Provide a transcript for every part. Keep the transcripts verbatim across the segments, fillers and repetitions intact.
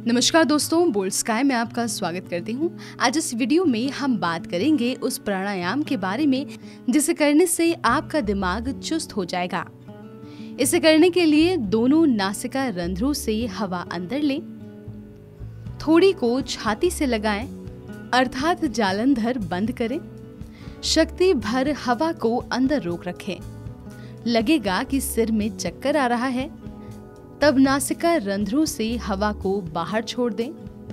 नमस्कार दोस्तों, bold sky में आपका स्वागत करती हूँ। आज इस वीडियो में हम बात करेंगे उस प्राणायाम के बारे में जिसे करने से आपका दिमाग चुस्त हो जाएगा। इसे करने के लिए दोनों नासिका रंध्रों से हवा अंदर लें, थोड़ी को छाती से लगाएं, अर्थात जालंधर बंद करें, शक्ति भर हवा को अंदर रोक रखें। लगेगा कि सिर में चक्कर आ रहा है, तब नासिका रंध्रों से हवा को बाहर छोड़ दें।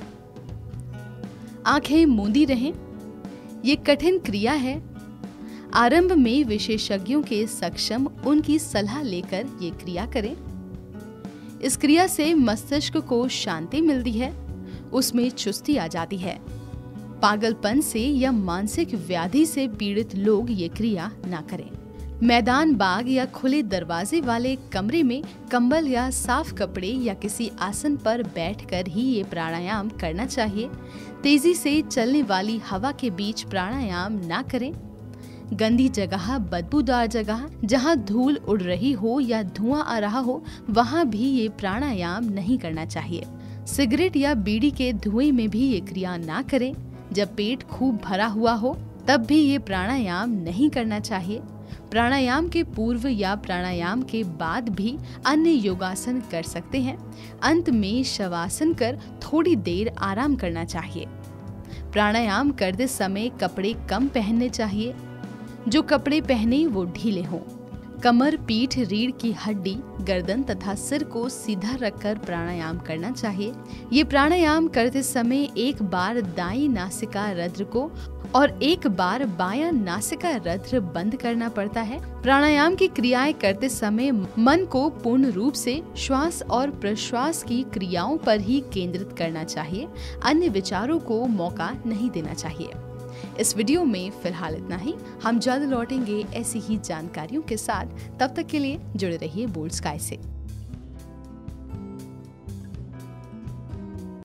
आंखें मूंदी रहें। ये कठिन क्रिया है। आरंभ में विशेषज्ञों के सक्षम उनकी सलाह लेकर ये क्रिया करें। इस क्रिया से मस्तिष्क को शांति मिलती है, उसमें चुस्ती आ जाती है। पागलपन से या मानसिक व्याधि से पीड़ित लोग ये क्रिया ना करें। मैदान, बाग या खुले दरवाजे वाले कमरे में कंबल या साफ कपड़े या किसी आसन पर बैठकर ही ये प्राणायाम करना चाहिए। तेजी से चलने वाली हवा के बीच प्राणायाम ना करें। गंदी जगह, बदबूदार जगह, जहां धूल उड़ रही हो या धुआं आ रहा हो, वहां भी ये प्राणायाम नहीं करना चाहिए। सिगरेट या बीड़ी के धुएं में भी ये क्रिया ना करें। जब पेट खूब भरा हुआ हो तब भी ये प्राणायाम नहीं करना चाहिए। प्राणायाम के पूर्व या प्राणायाम के बाद भी अन्य योगासन कर सकते हैं। अंत में शवासन कर थोड़ी देर आराम करना चाहिए। प्राणायाम करते समय कपड़े कम पहनने चाहिए। जो कपड़े पहने वो ढीले हों। कमर, पीठ, रीढ़ की हड्डी, गर्दन तथा सिर को सीधा रखकर प्राणायाम करना चाहिए। ये प्राणायाम करते समय एक बार दाईं नासिका रंध्र को और एक बार बायां नासिका रंध्र बंद करना पड़ता है। प्राणायाम की क्रियाएं करते समय मन को पूर्ण रूप से श्वास और प्रश्वास की क्रियाओं पर ही केंद्रित करना चाहिए। अन्य विचारों को मौका नहीं देना चाहिए। इस वीडियो में फिलहाल इतना ही। हम जल्द लौटेंगे ऐसी ही जानकारियों के साथ। तब तक के लिए जुड़े रहिए बोल्ड स्काई से।